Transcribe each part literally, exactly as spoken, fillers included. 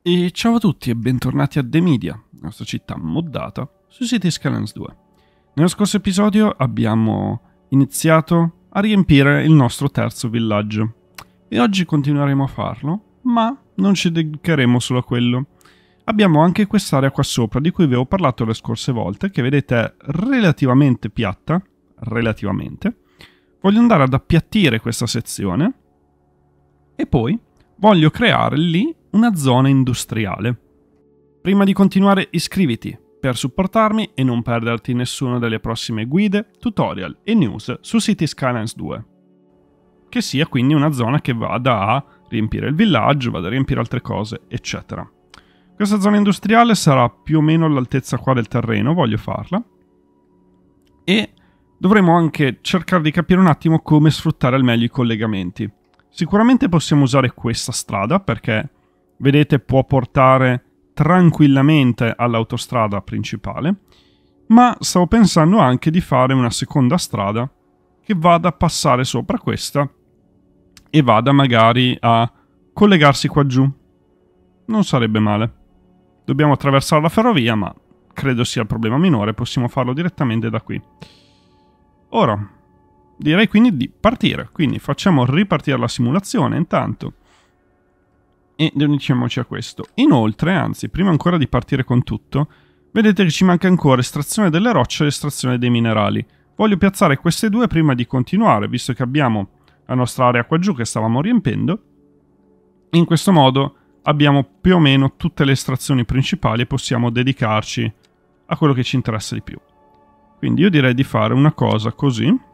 E ciao a tutti e bentornati a The Media, la nostra città moddata su Cities Skylines due. Nello scorso episodio abbiamo iniziato a riempire il nostro terzo villaggio e oggi continueremo a farlo, ma non ci dedicheremo solo a quello. Abbiamo anche quest'area qua sopra di cui vi avevo parlato le scorse volte, che vedete è relativamente piatta, relativamente. Voglio andare ad appiattire questa sezione e poi voglio creare lì una zona industriale. Prima di continuare iscriviti per supportarmi e non perderti nessuna delle prossime guide, tutorial e news su Cities Skylines due. Che sia quindi una zona che vada a riempire il villaggio, vada a riempire altre cose, eccetera. Questa zona industriale sarà più o meno all'altezza qua del terreno, voglio farla. E dovremo anche cercare di capire un attimo come sfruttare al meglio i collegamenti. Sicuramente possiamo usare questa strada perché, vedete, può portare tranquillamente all'autostrada principale, ma stavo pensando anche di fare una seconda strada che vada a passare sopra questa e vada magari a collegarsi qua giù. Non sarebbe male. Dobbiamo attraversare la ferrovia, ma credo sia il problema minore, possiamo farlo direttamente da qui. Ora, direi quindi di partire, quindi facciamo ripartire la simulazione intanto e diciamoci a questo. Inoltre, anzi, prima ancora di partire con tutto, vedete che ci manca ancora estrazione delle rocce e estrazione dei minerali. Voglio piazzare queste due prima di continuare, visto che abbiamo la nostra area qua giù che stavamo riempendo. In questo modo abbiamo più o meno tutte le estrazioni principali e possiamo dedicarci a quello che ci interessa di più. Quindi io direi di fare una cosa così.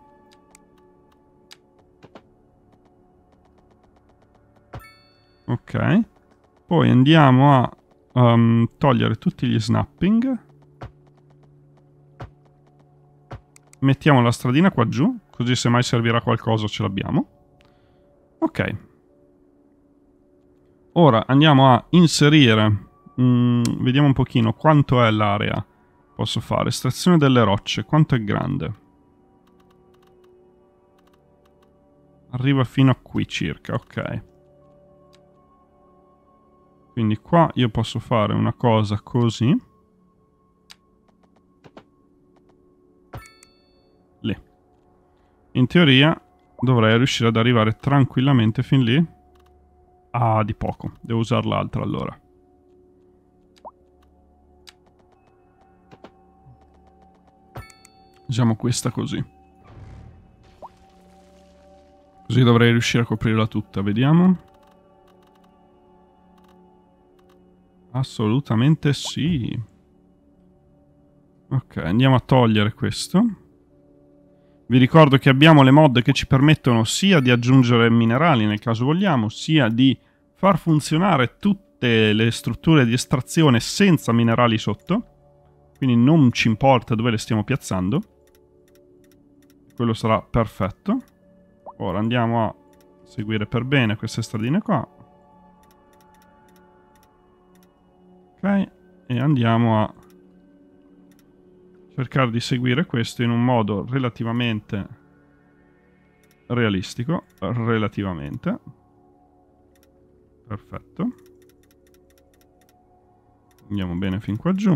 Ok, poi andiamo a um, togliere tutti gli snapping. Mettiamo la stradina qua giù, così se mai servirà qualcosa ce l'abbiamo. Ok. Ora andiamo a inserire, mm, vediamo un pochino quanto è l'area. Posso fare estrazione delle rocce, quanto è grande? Arriva fino a qui circa, ok. Quindi qua io posso fare una cosa così. Lì. In teoria dovrei riuscire ad arrivare tranquillamente fin lì. Ah, di poco. Devo usare l'altra allora. Usiamo questa così. Così dovrei riuscire a coprirla tutta. Vediamo. Assolutamente sì. Ok, andiamo a togliere questo. Vi ricordo che abbiamo le mod che ci permettono sia di aggiungere minerali nel caso vogliamo, sia di far funzionare tutte le strutture di estrazione senza minerali sotto. Quindi non ci importa dove le stiamo piazzando. Quello sarà perfetto. Ora andiamo a seguire per bene queste stradine qua. Ok, e andiamo a cercare di seguire questo in un modo relativamente realistico. Relativamente. Perfetto. Andiamo bene fin qua giù.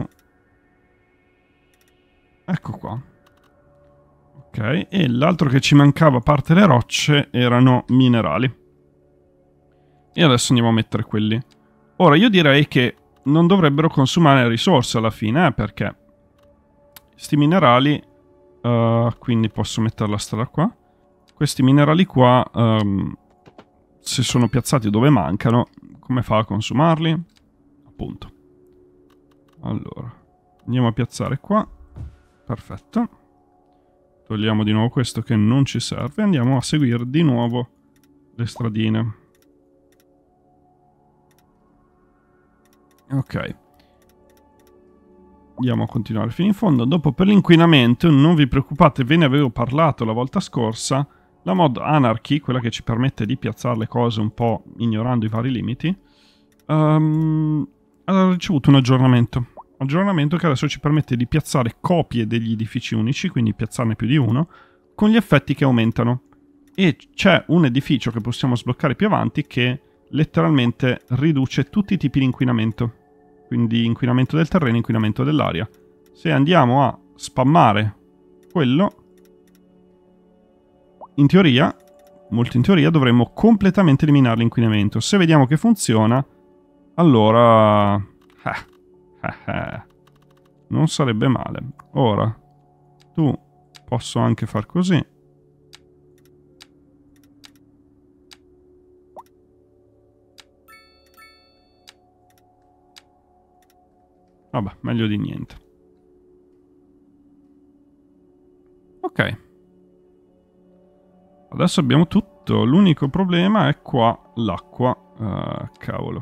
Ecco qua. Ok, e l'altro che ci mancava a parte le rocce erano minerali. E adesso andiamo a mettere quelli. Ora io direi che non dovrebbero consumare risorse alla fine, eh, perché questi minerali, uh, quindi posso mettere la strada qua, questi minerali qua, um, se sono piazzati dove mancano, come fa a consumarli? Appunto. Allora, andiamo a piazzare qua, perfetto. Togliamo di nuovo questo che non ci serve, andiamo a seguire di nuovo le stradine. Ok, andiamo a continuare fino in fondo. Dopo, per l'inquinamento, non vi preoccupate, ve ne avevo parlato la volta scorsa. La mod Anarchy, quella che ci permette di piazzare le cose un po' ignorando i vari limiti, um, ha ricevuto un aggiornamento. Aggiornamento che adesso ci permette di piazzare copie degli edifici unici, quindi piazzarne più di uno, con gli effetti che aumentano. E c'è un edificio che possiamo sbloccare più avanti che letteralmente riduce tutti i tipi di inquinamento. Quindi inquinamento del terreno, inquinamento dell'aria. Se andiamo a spammare quello, in teoria, molto in teoria, dovremmo completamente eliminare l'inquinamento. Se vediamo che funziona, allora... Eh, eh, eh, non sarebbe male. Ora, tu posso anche far così. Vabbè, meglio di niente. Ok. Adesso abbiamo tutto. L'unico problema è qua l'acqua. Uh, cavolo.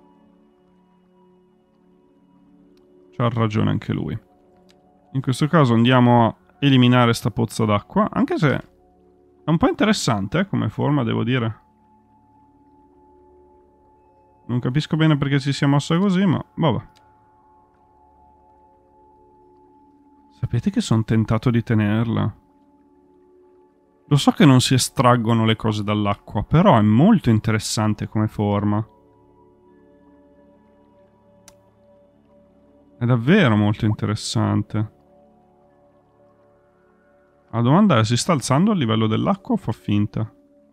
C'ha ragione anche lui. In questo caso andiamo a eliminare sta pozza d'acqua. Anche se è un po' interessante eh, come forma, devo dire. Non capisco bene perché si sia mossa così, ma vabbè. Sapete che sono tentato di tenerla? Lo so che non si estraggono le cose dall'acqua, però è molto interessante come forma. È davvero molto interessante. La domanda è, si sta alzando a livello dell'acqua o fa finta?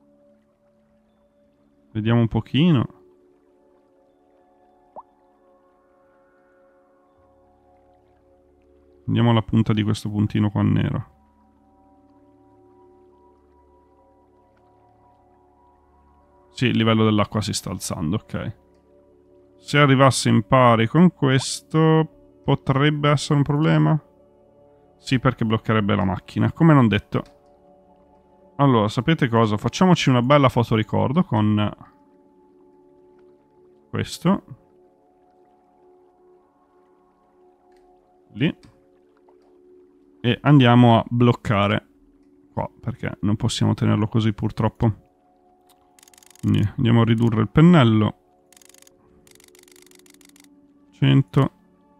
Vediamo un pochino. Andiamo alla punta di questo puntino qua nero. Sì, il livello dell'acqua si sta alzando, ok. Se arrivasse in pari con questo, potrebbe essere un problema? Sì, perché bloccherebbe la macchina, come non detto. Allora, sapete cosa? Facciamoci una bella fotoricordo con questo. Lì. E andiamo a bloccare qua, perché non possiamo tenerlo così purtroppo. Quindi andiamo a ridurre il pennello. cento.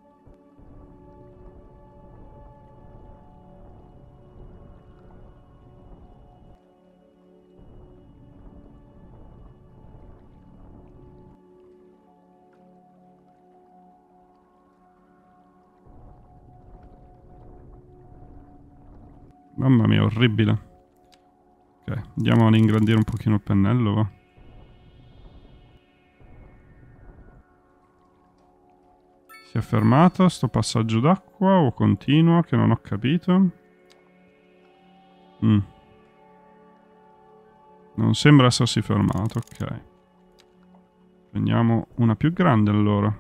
Mamma mia, orribile. Ok, andiamo ad ingrandire un pochino il pennello, va. Si è fermato sto passaggio d'acqua o continua, che non ho capito. Mm. Non sembra essersi fermato, ok. Prendiamo una più grande allora.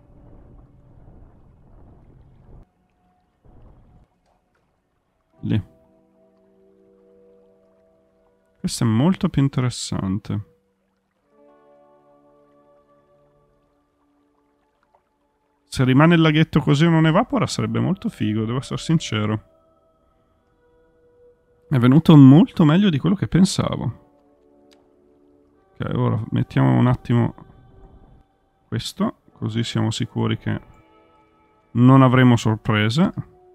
Lì. Questo è molto più interessante. Se rimane il laghetto così e non evapora sarebbe molto figo, devo essere sincero. È venuto molto meglio di quello che pensavo. Ok, ora mettiamo un attimo questo, così siamo sicuri che non avremo sorprese.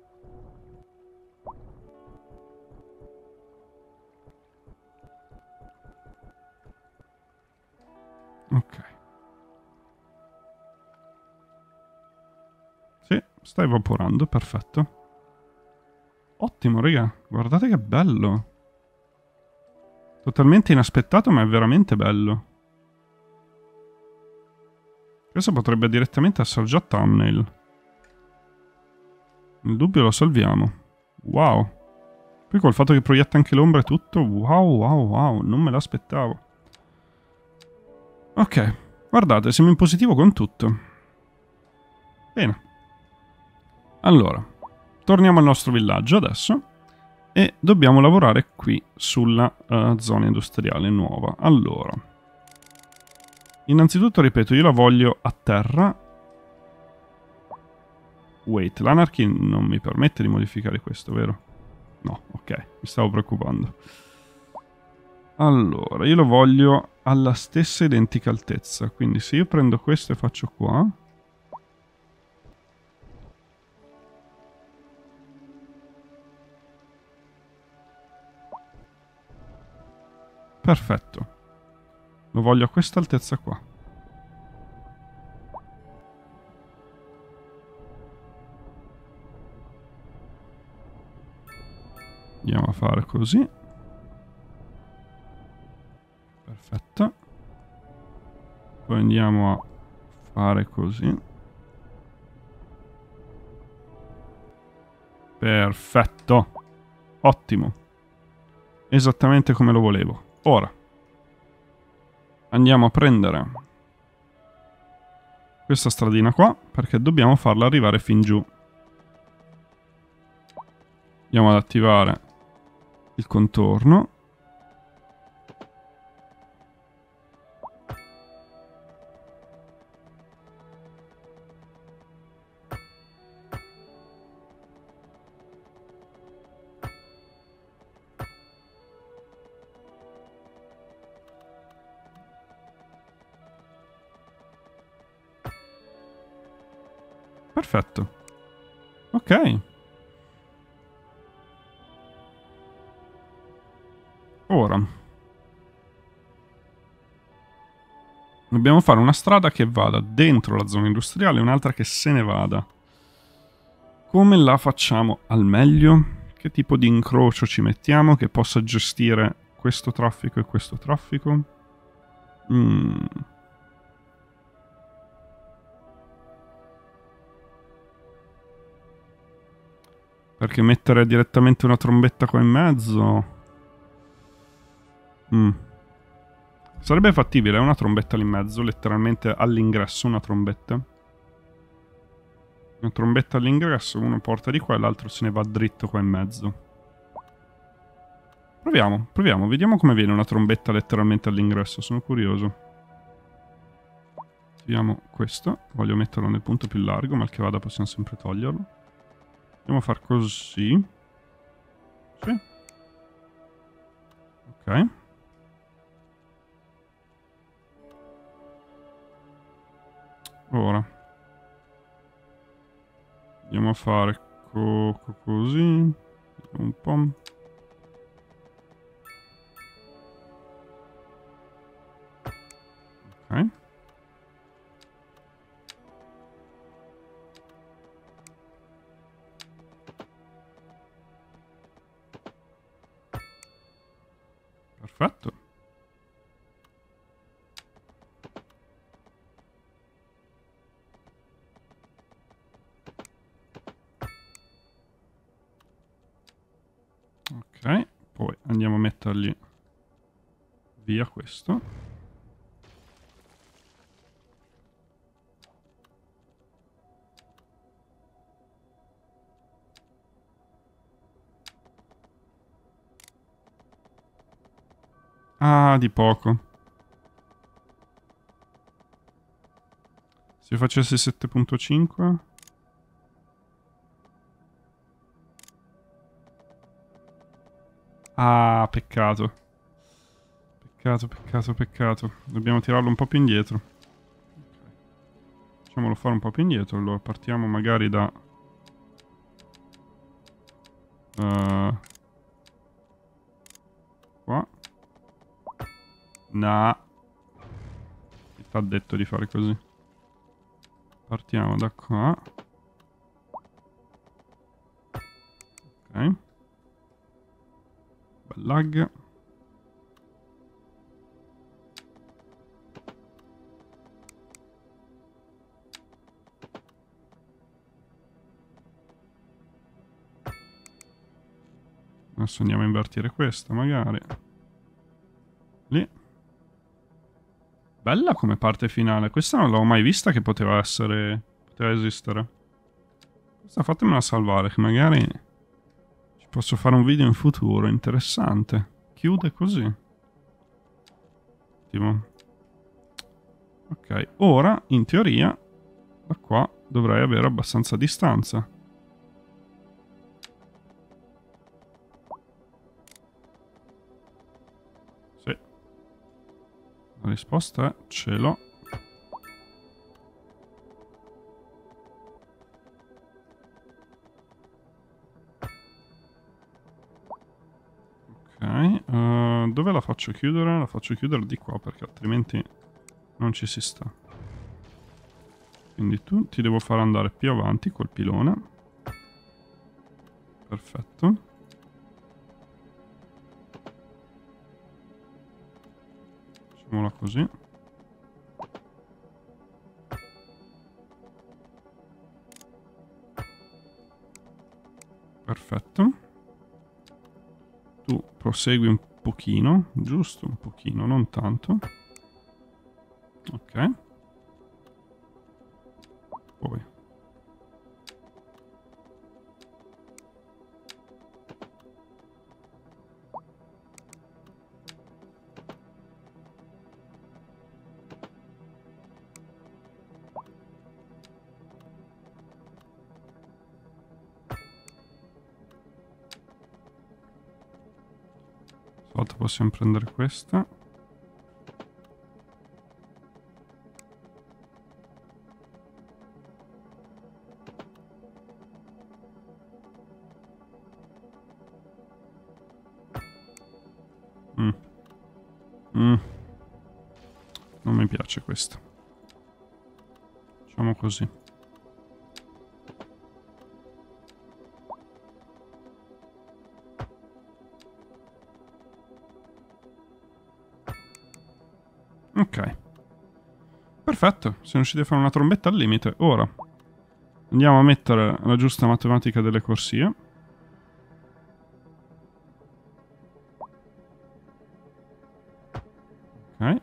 Ok. Sì, sta evaporando, perfetto. Ottimo, raga, guardate che bello. Totalmente inaspettato, ma è veramente bello. Questo potrebbe direttamente essere già thumbnail. Il dubbio lo salviamo. Wow. Poi col fatto che proietta anche l'ombra e tutto, wow, wow, wow, non me l'aspettavo. Ok, guardate, siamo in positivo con tutto. Bene. Allora, torniamo al nostro villaggio adesso e dobbiamo lavorare qui sulla uh, zona industriale nuova. Allora, innanzitutto, ripeto, io la voglio a terra. Wait, l'Anarchy non mi permette di modificare questo, vero? No, ok, mi stavo preoccupando. Allora, io lo voglio alla stessa identica altezza, quindi se io prendo questo e faccio qua... Perfetto. Lo voglio a questa altezza qua. Andiamo a fare così. Perfetto. Poi andiamo a fare così. Perfetto. Ottimo. Esattamente come lo volevo. Ora andiamo a prendere questa stradina qua, perché dobbiamo farla arrivare fin giù. Andiamo ad attivare il contorno. Perfetto. Ok. Ora dobbiamo fare una strada che vada dentro la zona industriale e un'altra che se ne vada. Come la facciamo al meglio? Che tipo di incrocio ci mettiamo che possa gestire questo traffico e questo traffico? Mm. Perché mettere direttamente una trombetta qua in mezzo... Mm. Sarebbe fattibile, una trombetta lì in mezzo, letteralmente all'ingresso una trombetta. Una trombetta all'ingresso, uno porta di qua e l'altro se ne va dritto qua in mezzo. Proviamo, proviamo, vediamo come viene una trombetta letteralmente all'ingresso, sono curioso. Attiviamo questo, voglio metterlo nel punto più largo, mal che vada possiamo sempre toglierlo. Andiamo a far così. Sì. Ok. Ora andiamo a fare co co così un po'. Ok. Perfetto. Ok, poi andiamo a mettergli via questo. Ah, di poco. Se facessi sette punto cinque... Ah, peccato. Peccato, peccato, peccato. Dobbiamo tirarlo un po' più indietro. Okay. Facciamolo fare un po' più indietro. Allora partiamo magari da... Uh, qua. Nah. Chi t'ha detto di fare così? Partiamo da qua. Ok. Bel lag. Adesso andiamo a invertire questa magari. Lì. Bella come parte finale. Questa non l'avevo mai vista che poteva essere... poteva esistere. Questa fatemela salvare che magari... ci posso fare un video in futuro. Interessante. Chiude così. Ottimo. Ok, ora in teoria da qua dovrei avere abbastanza distanza. Sì. La risposta è ce l'ho. Ok, uh, dove la faccio chiudere? La faccio chiudere di qua perché altrimenti non ci si sta. Quindi tu ti devo far andare più avanti col pilone. Perfetto. Facciamola così. Perfetto. Tu prosegui un pochino, giusto un pochino, non tanto. Ok. Poi. Stavolta possiamo prendere questa. Mm. Mm. Non mi piace questo. Facciamo così. Ok. Perfetto, siamo riusciti a fare una trombetta al limite. Ora andiamo a mettere la giusta matematica delle corsie. Ok.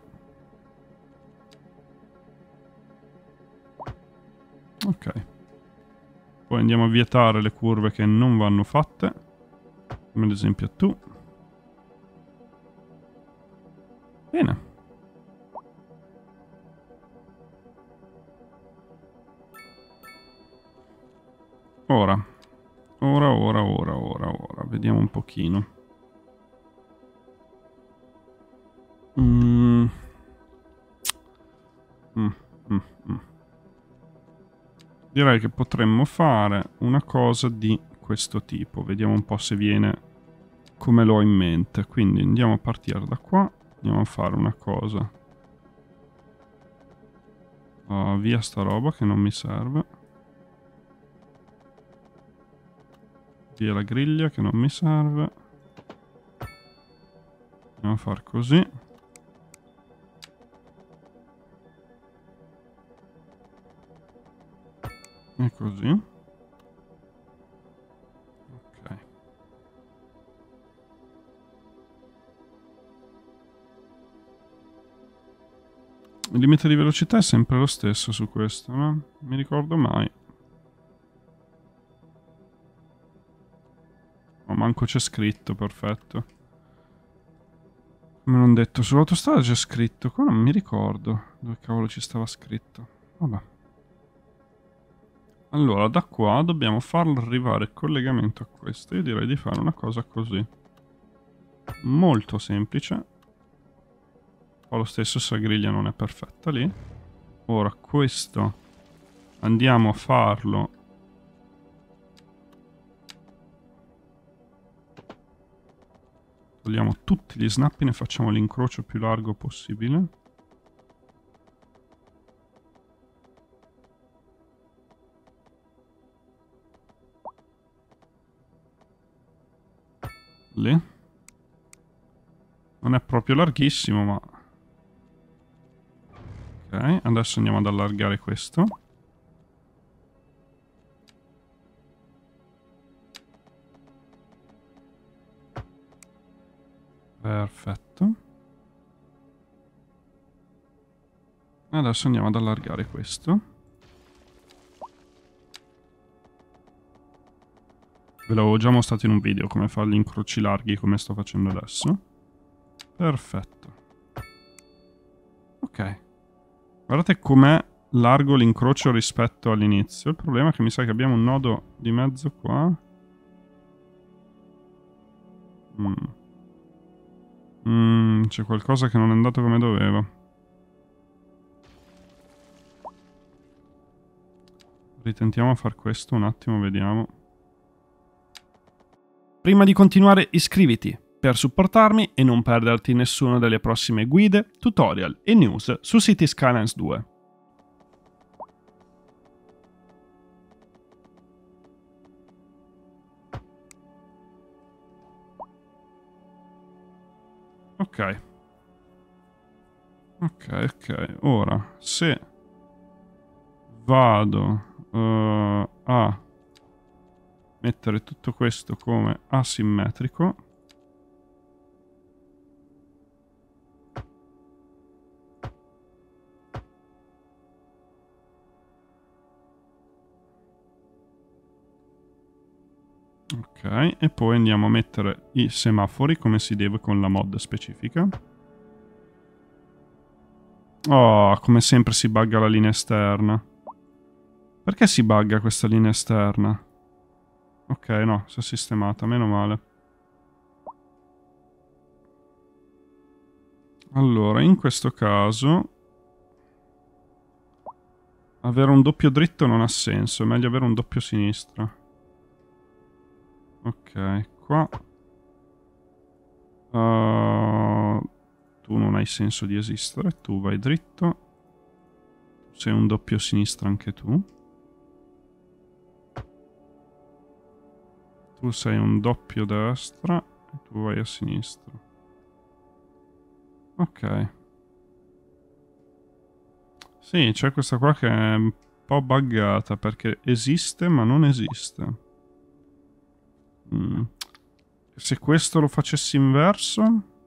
Ok. Poi andiamo a vietare le curve che non vanno fatte. Come ad esempio tu. Bene. Ora. Ora, ora, ora, ora, ora. Vediamo un pochino. Mm. Mm, mm, mm. Direi che potremmo fare una cosa di questo tipo. Vediamo un po' se viene come l'ho in mente. Quindi andiamo a partire da qua. Andiamo a fare una cosa. Oh, via sta roba che non mi serve. Via la griglia che non mi serve. Andiamo a fare così. E così. Ok. Il limite di velocità è sempre lo stesso su questo, no? Non mi ricordo mai. Oh, manco c'è scritto, perfetto. Come non detto, sull'autostrada c'è scritto. Qua non mi ricordo dove cavolo ci stava scritto. Vabbè. Allora, da qua dobbiamo farlo arrivare il collegamento a questo. Io direi di fare una cosa così. Molto semplice. Fa lo stesso se la griglia non è perfetta lì. Ora, questo andiamo a farlo. Togliamo tutti gli snappi, ne facciamo l'incrocio più largo possibile. Lì. Non è proprio larghissimo, ma... Ok, adesso andiamo ad allargare questo. Perfetto. Adesso andiamo ad allargare questo. Ve l'avevo già mostrato in un video come fare gli incroci larghi come sto facendo adesso. Perfetto. Ok. Guardate com'è largo l'incrocio rispetto all'inizio. Il problema è che mi sa che abbiamo un nodo di mezzo qua. Mm. Mm, c'è qualcosa che non è andato come doveva. Ritentiamo a far questo un attimo, vediamo. Prima di continuare iscriviti, per supportarmi e non perderti nessuna delle prossime guide, tutorial e news su Cities Skylines due. Ok. Ok, ok. Ora, se vado uh, a mettere tutto questo come asimmetrico, ok, e poi andiamo a mettere i semafori come si deve con la mod specifica. Oh, come sempre si bugga la linea esterna. Perché si bugga questa linea esterna? Ok, no, si è sistemata, meno male. Allora, in questo caso avere un doppio dritto non ha senso, è meglio avere un doppio sinistro. Ok, qua uh, tu non hai senso di esistere, tu vai dritto. Sei un doppio sinistro anche tu. Tu sei un doppio destra e tu vai a sinistra. Ok. Sì, c'è questa qua che è un po' buggata perché esiste ma non esiste. Mm. Se questo lo facessi inverso...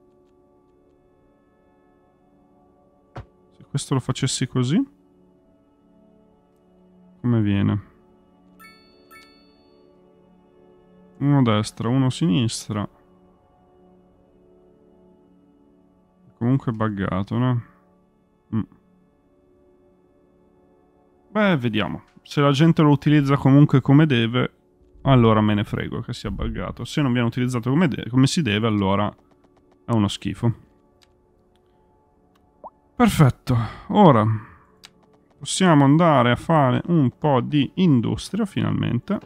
Se questo lo facessi così... Come viene? Uno a destra, uno a sinistra. Comunque è buggato, no? Mm. Beh, vediamo. Se la gente lo utilizza comunque come deve, allora me ne frego che sia buggato. Se non viene utilizzato come, come si deve, allora è uno schifo. Perfetto. Ora possiamo andare a fare un po' di industria, finalmente.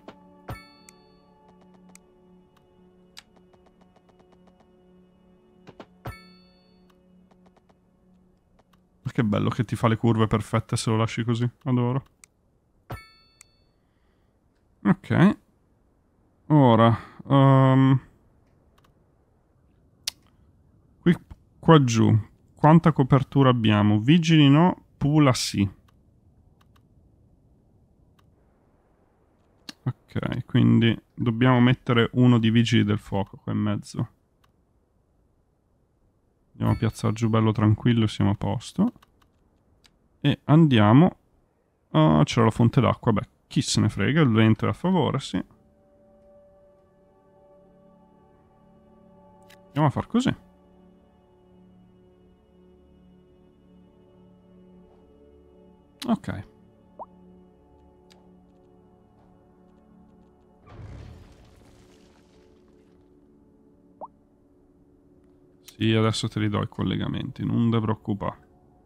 Che bello che ti fa le curve perfette se lo lasci così. Adoro. Ok. Ora. Um, qui, qua giù. Quanta copertura abbiamo? Vigili no, pula sì. Ok, quindi dobbiamo mettere uno di vigili del fuoco qua in mezzo. Andiamo a piazzare giù bello tranquillo e siamo a posto. E andiamo... Oh, c'era la fonte d'acqua. Beh, chi se ne frega, il vento è a favore, sì. Andiamo a far così. Ok. Sì, adesso te li do i collegamenti, non ti preoccupare.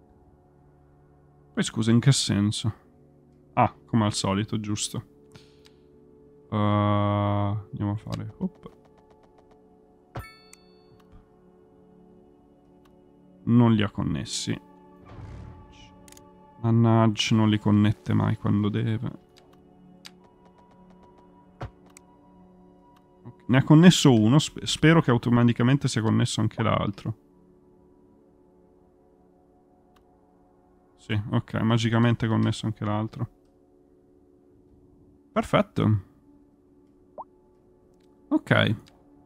Poi scusa, in che senso? Ah, come al solito, giusto. Uh, andiamo a fare... Op. Non li ha connessi. La nudge non li connette mai quando deve. Ne ha connesso uno, sp spero che automaticamente sia connesso anche l'altro. Sì, ok, magicamente connesso anche l'altro. Perfetto. Ok.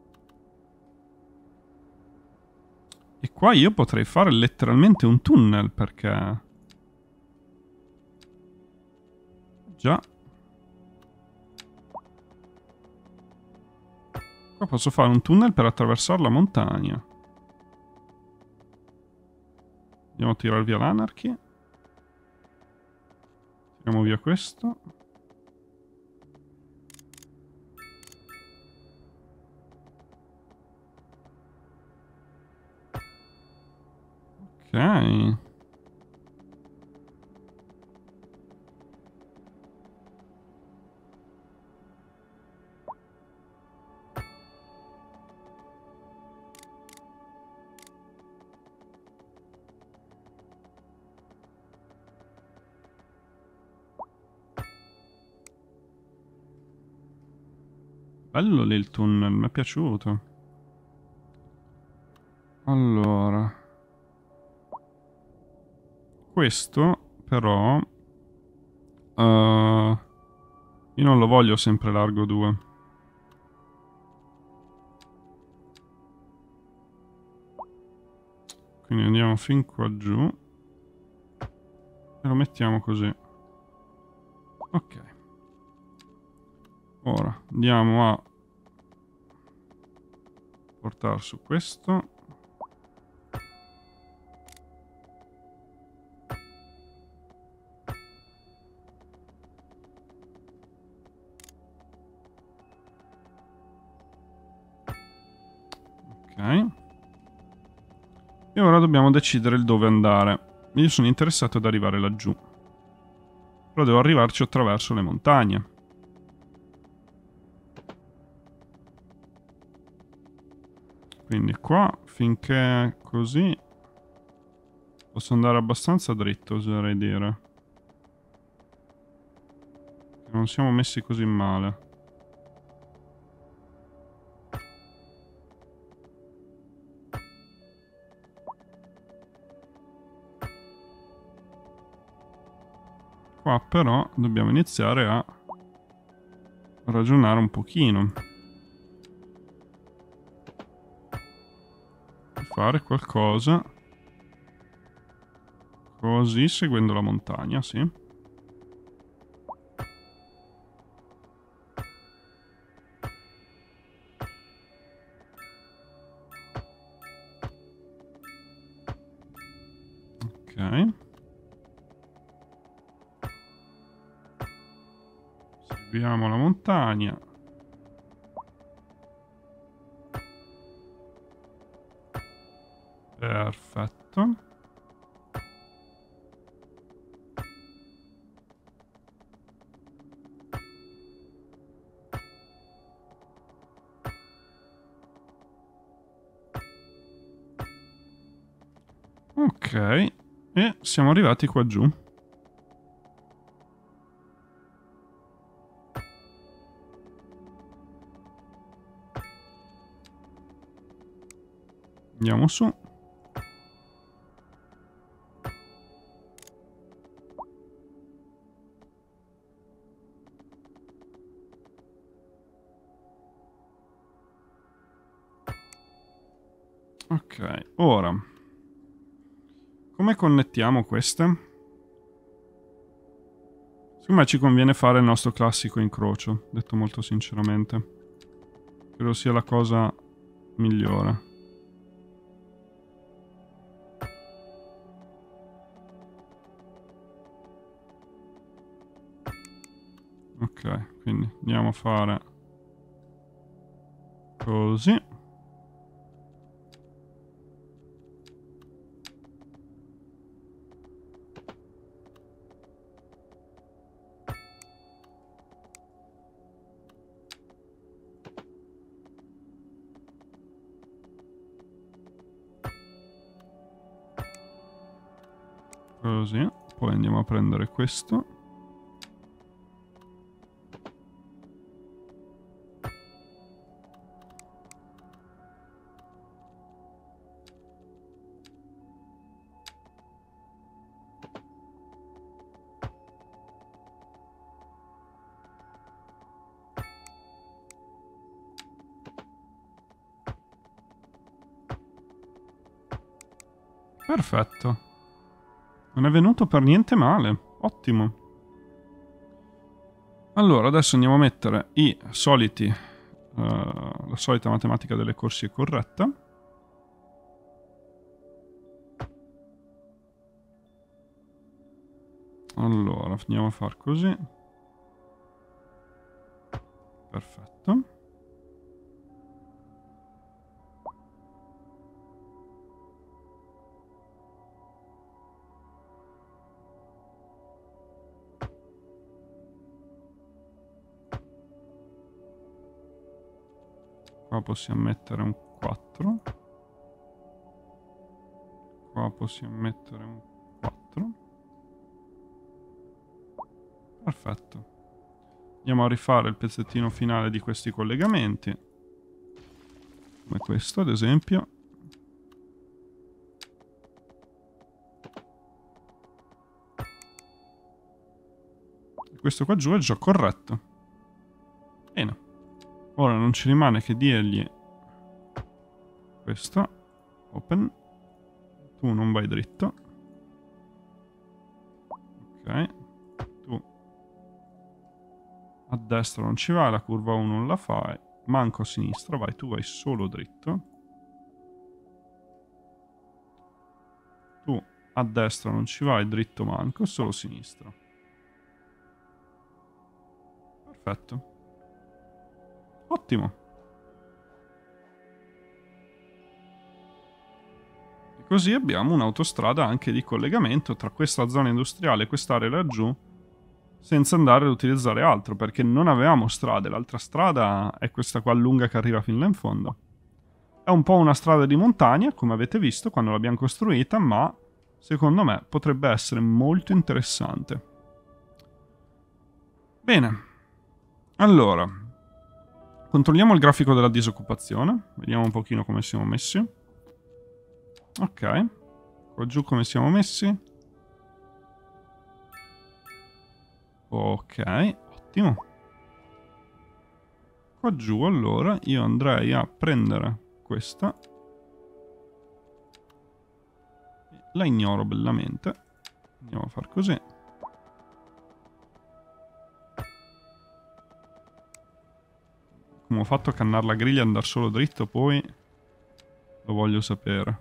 E qua io potrei fare letteralmente un tunnel, perché... Già. Qua posso fare un tunnel per attraversare la montagna. Andiamo a tirare via l'anarchy. Tiriamo via questo. Ok. Bello lì il tunnel, mi è piaciuto. Allora. Questo, però... Uh, io non lo voglio sempre largo due. Quindi andiamo fin qua giù. E lo mettiamo così. Ok. Ora andiamo a portare su questo. Ok. E ora dobbiamo decidere il dove andare. Io sono interessato ad arrivare laggiù. Però devo arrivarci attraverso le montagne. Quindi qua, finché è così, posso andare abbastanza dritto, oserei dire. Non siamo messi così male. Qua però dobbiamo iniziare a ragionare un pochino. Fare qualcosa così, seguendo la montagna, sì. Ok. Seguiamo la montagna. Perfetto. Ok. E siamo arrivati qua giù. Andiamo su. Ok, ora. Come connettiamo queste? Secondo me ci conviene fare il nostro classico incrocio, detto molto sinceramente. Credo sia la cosa migliore. Ok, quindi andiamo a fare così. Così. Poi andiamo a prendere questo. Perfetto. Non è venuto per niente male. Ottimo. Allora, adesso andiamo a mettere i soliti, uh, la solita matematica delle corsie corretta. Allora, andiamo a far così. Perfetto. Qua possiamo mettere un quattro. Qua possiamo mettere un quattro. Perfetto. Andiamo a rifare il pezzettino finale di questi collegamenti. Come questo, ad esempio. E questo qua giù è già corretto. Bene. Ora non ci rimane che dirgli questo. Open. Tu non vai dritto. Ok. Tu a destra non ci vai, la curva uno non la fai. Manco a sinistra, vai, tu vai solo dritto. Tu a destra non ci vai, dritto manco, solo sinistra. Perfetto. Ottimo. E così abbiamo un'autostrada anche di collegamento tra questa zona industriale e quest'area laggiù, senza andare ad utilizzare altro, perché non avevamo strade. L'altra strada è questa qua lunga che arriva fin là in fondo. È un po' una strada di montagna, come avete visto quando l'abbiamo costruita, ma secondo me potrebbe essere molto interessante. Bene. Allora, controlliamo il grafico della disoccupazione. Vediamo un pochino come siamo messi. Ok. Qua giù come siamo messi. Ok, ottimo. Qua giù allora io andrei a prendere questa. La ignoro bellamente. Andiamo a far così. Come ho fatto a cannare la griglia e andare solo dritto poi? Lo voglio sapere.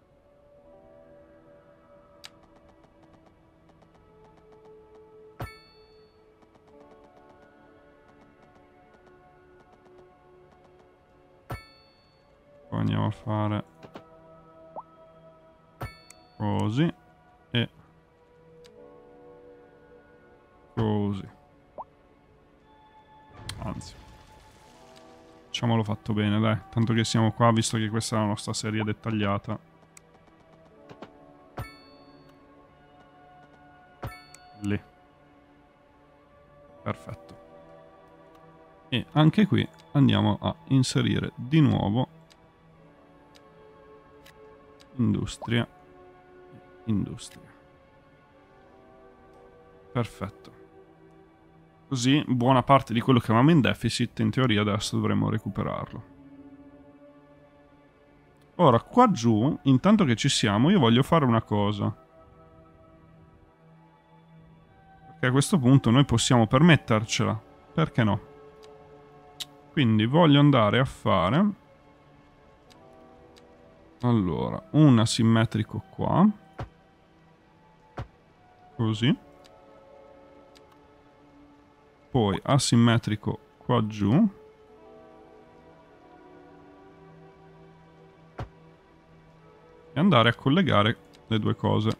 Poi andiamo a fare così e così. Anzi, facciamolo fatto bene, dai. Tanto che siamo qua, visto che questa è la nostra serie dettagliata. Lì. Perfetto. E anche qui andiamo a inserire di nuovo industria. Industria. Perfetto. Così buona parte di quello che avevamo in deficit in teoria adesso dovremmo recuperarlo. Ora qua giù, intanto che ci siamo, io voglio fare una cosa. Perché a questo punto noi possiamo permettercela. Perché no? Quindi voglio andare a fare... Allora, un asimmetrico qua. Così. Poi asimmetrico qua giù. E andare a collegare le due cose.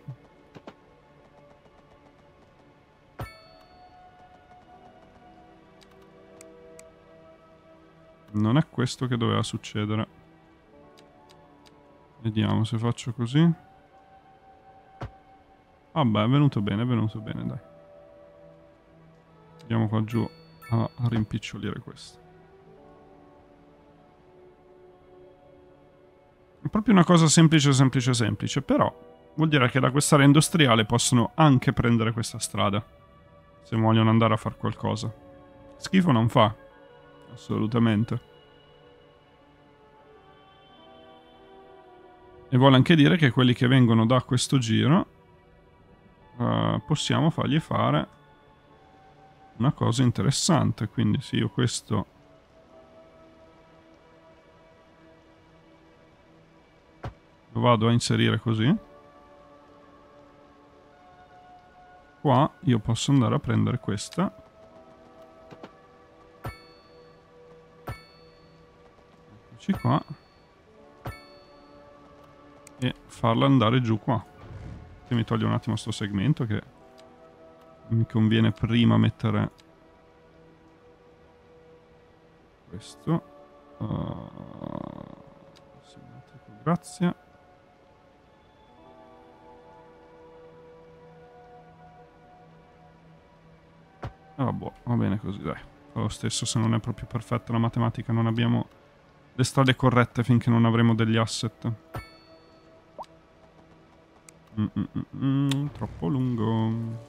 Non è questo che doveva succedere. Vediamo se faccio così. Vabbè, è venuto bene, è venuto bene, dai. Andiamo qua giù a rimpicciolire questo. È proprio una cosa semplice, semplice, semplice. Però vuol dire che da quest'area industriale possono anche prendere questa strada. Se vogliono andare a fare qualcosa. Schifo non fa. Assolutamente. E vuole anche dire che quelli che vengono da questo giro uh, possiamo fargli fare una cosa interessante. Quindi sì, io questo lo vado a inserire così. Qua io posso andare a prendere questa. Eccoci qua. E farla andare giù qua. Che mi toglie un attimo sto segmento che mi conviene prima mettere questo. Uh, grazie. Ah, boh, va bene così, dai. Lo stesso, se non è proprio perfetta la matematica, non abbiamo le strade corrette finché non avremo degli asset. Mm -mm -mm -mm, troppo lungo.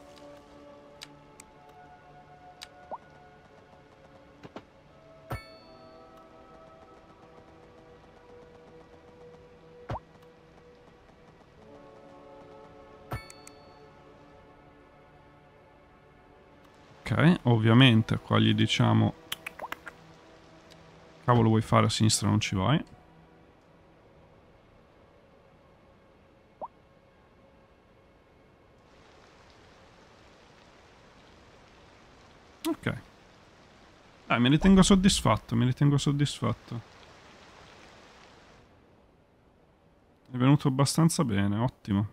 Ok, ovviamente qua gli diciamo: cavolo vuoi fare, a sinistra non ci vai. Ok. Eh, mi ritengo soddisfatto, mi ritengo soddisfatto. È venuto abbastanza bene, ottimo.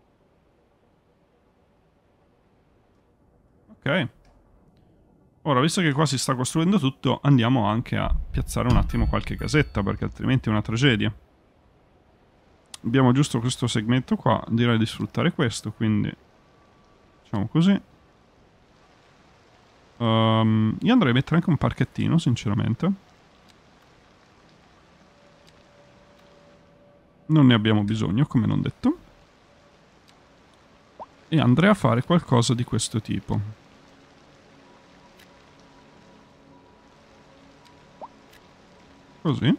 Ok. Ora, visto che qua si sta costruendo tutto, andiamo anche a piazzare un attimo qualche casetta, perché altrimenti è una tragedia. Abbiamo giusto questo segmento qua, direi di sfruttare questo, quindi facciamo così. Um, io andrei a mettere anche un parchettino, sinceramente. Non ne abbiamo bisogno, come non detto. E andrei a fare qualcosa di questo tipo. Così.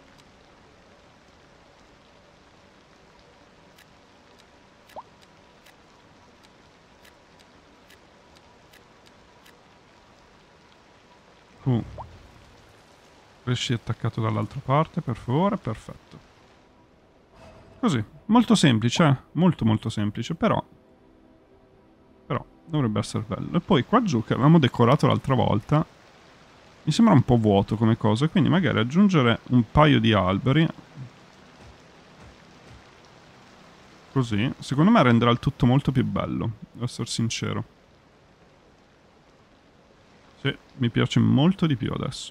Tu resti attaccato dall'altra parte, per favore, perfetto. Così, molto semplice, eh? Molto molto semplice, però... Però, dovrebbe essere bello. E poi qua giù, che avevamo decorato l'altra volta, mi sembra un po' vuoto come cosa, quindi magari aggiungere un paio di alberi. Così, secondo me renderà il tutto molto più bello, devo essere sincero. Sì, mi piace molto di più adesso.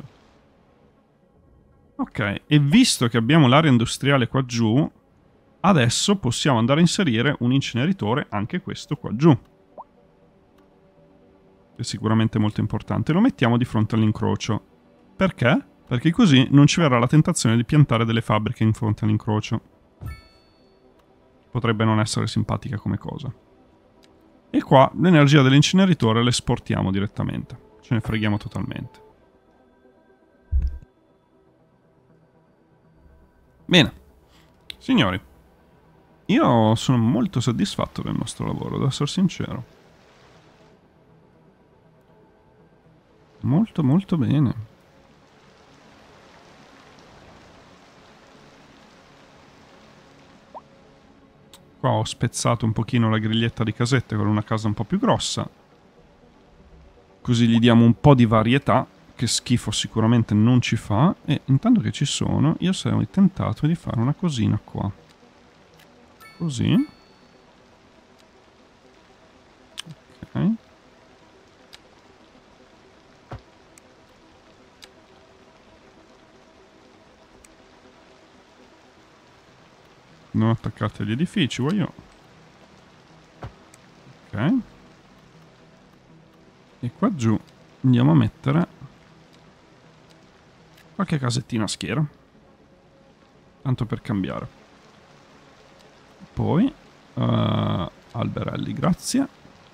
Ok, e visto che abbiamo l'area industriale qua giù, adesso possiamo andare a inserire un inceneritore, anche questo qua giù. È sicuramente molto importante. Lo mettiamo di fronte all'incrocio. Perché? Perché così non ci verrà la tentazione di piantare delle fabbriche in fronte all'incrocio. Potrebbe non essere simpatica come cosa. E qua l'energia dell'inceneritore l'esportiamo direttamente. Ce ne freghiamo totalmente. Bene. Signori, io sono molto soddisfatto del nostro lavoro, devo essere sincero. Molto molto bene. Qua ho spezzato un pochino la griglietta di casette con una casa un po' più grossa. Così gli diamo un po' di varietà, che schifo sicuramente non ci fa. E intanto che ci sono, io sarei tentato di fare una cosina qua. Così. Ok. Non attaccate agli edifici, voglio. Ok. E qua giù andiamo a mettere qualche casettina a schiera. Tanto per cambiare. Poi uh, alberelli, grazie.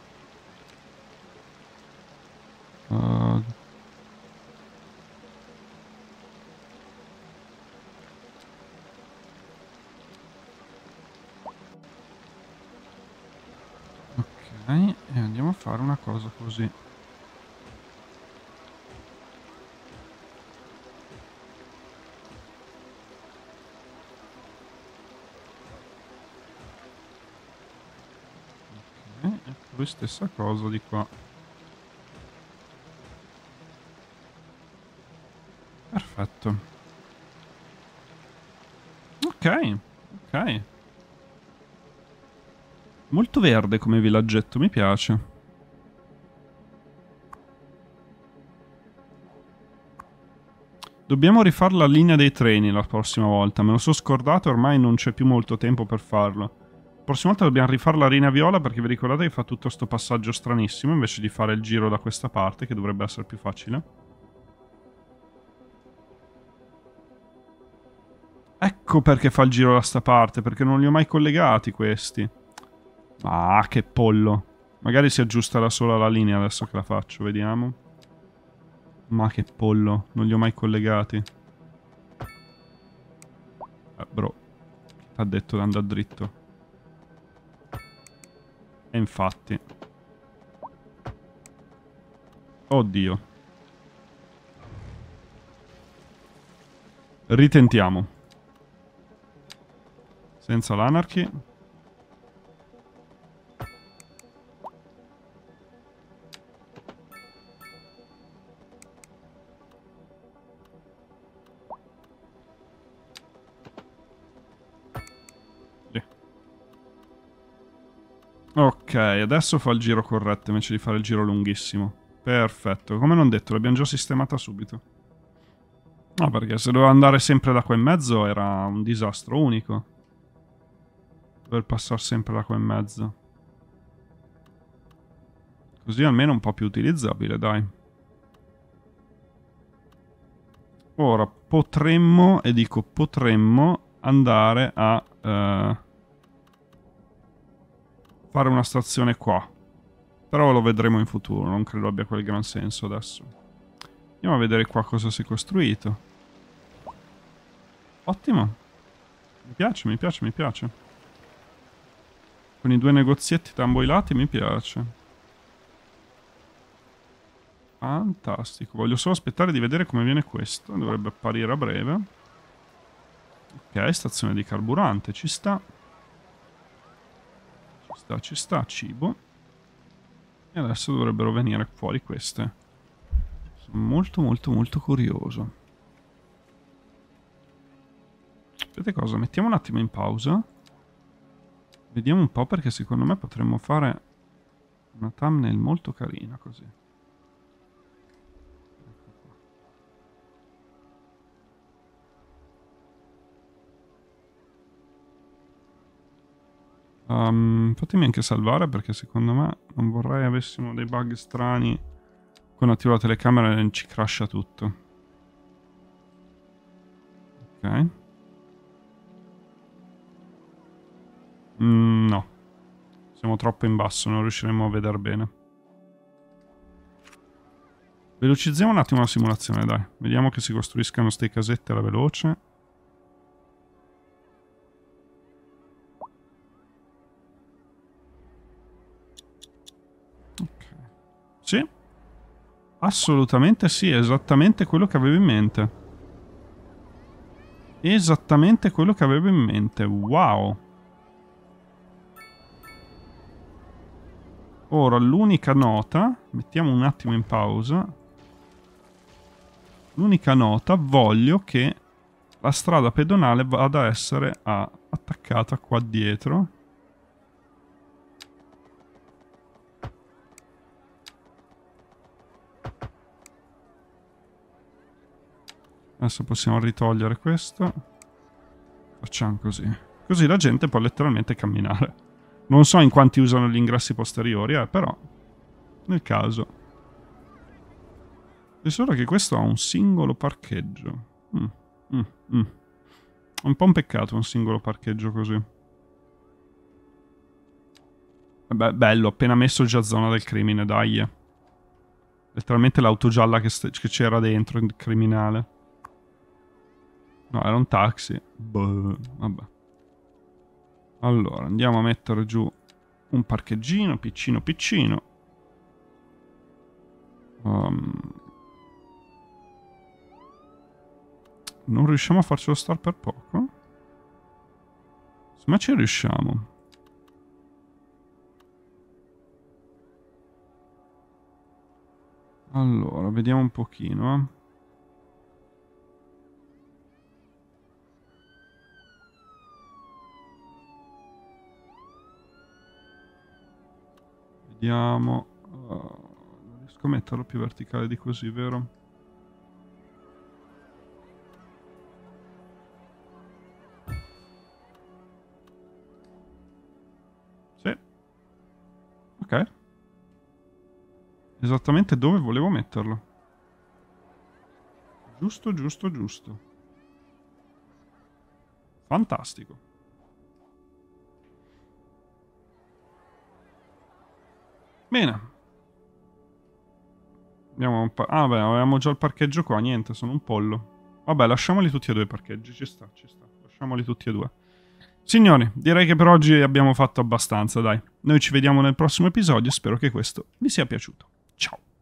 Uh, ok, e andiamo a fare una cosa così. Lui stessa cosa di qua. Perfetto. Ok, ok. Molto verde come villaggetto, mi piace. Dobbiamo rifare la linea dei treni la prossima volta. Me lo sono scordato, ormai non c'è più molto tempo per farlo. La prossima volta dobbiamo rifare la linea viola, perché vi ricordate che fa tutto sto passaggio stranissimo invece di fare il giro da questa parte, che dovrebbe essere più facile. ecco perché fa il giro da sta parte, perché non li ho mai collegati questi. Ah, che pollo. Magari si aggiusta da sola la linea adesso che la faccio, vediamo. Ma che pollo, non li ho mai collegati. Eh, bro, ha detto di andare dritto. E infatti. Oddio. Ritentiamo. Senza l'anarchy. Ok, adesso fa il giro corretto invece di fare il giro lunghissimo. Perfetto, come non detto, l'abbiamo già sistemata subito. No, perché se doveva andare sempre da qua in mezzo era un disastro unico. Dover passare sempre da qua in mezzo. Così almeno un po' più utilizzabile, dai. Ora potremmo, e dico potremmo, andare a... Uh, fare una stazione qua. Però lo vedremo in futuro, non credo abbia quel gran senso adesso. Andiamo a vedere qua cosa si è costruito. Ottimo. Mi piace, mi piace, mi piace. Con i due negozietti da ambo i lati mi piace. Fantastico. Voglio solo aspettare di vedere come viene questo. Dovrebbe apparire a breve. Ok, stazione di carburante, ci sta. Ci sta, ci sta, cibo. E adesso dovrebbero venire fuori queste. Sono molto molto molto curioso. Sapete cosa? Mettiamo un attimo in pausa. Vediamo un po' perché secondo me potremmo fare una thumbnail molto carina così. Um, fatemi anche salvare perché secondo me non vorrei avessimo dei bug strani. Quando attivo la telecamera e ci crasha tutto. Ok. Mm, no. Siamo troppo in basso, non riusciremo a vedere bene. Velocizziamo un attimo la simulazione, dai. Vediamo che si costruiscano ste casette alla veloce. Ok. Sì. Assolutamente sì, è esattamente quello che avevo in mente. Esattamente quello che avevo in mente. Wow. Ora l'unica nota, mettiamo un attimo in pausa. L'unica nota, voglio che la strada pedonale vada a essere a, attaccata qua dietro. Adesso possiamo ritogliere questo. Facciamo così. Così la gente può letteralmente camminare. Non so in quanti usano gli ingressi posteriori, eh, però nel caso. È solo che questo ha un singolo parcheggio. Mm, mm, mm. È un po' un peccato un singolo parcheggio così. Vabbè, bello, appena messo già zona del crimine, dai. Letteralmente l'auto gialla che c'era dentro, il criminale. No, era un taxi. Boh, vabbè. Allora, andiamo a mettere giù un parcheggino, piccino piccino. Um, non riusciamo a farcelo star per poco? Ma ci riusciamo. Allora, vediamo un pochino, eh. Vediamo. Uh, non riesco a metterlo più verticale di così, vero? Sì. Ok. Esattamente dove volevo metterlo. Giusto, giusto, giusto. Fantastico. Bene. Andiamo un po'. Ah, beh, avevamo già il parcheggio qua. Niente, sono un pollo. Vabbè, lasciamoli tutti e due i parcheggi. Ci sta, ci sta. Lasciamoli tutti e due. Signori, direi che per oggi abbiamo fatto abbastanza, dai. Noi ci vediamo nel prossimo episodio. Spero che questo vi sia piaciuto. Ciao.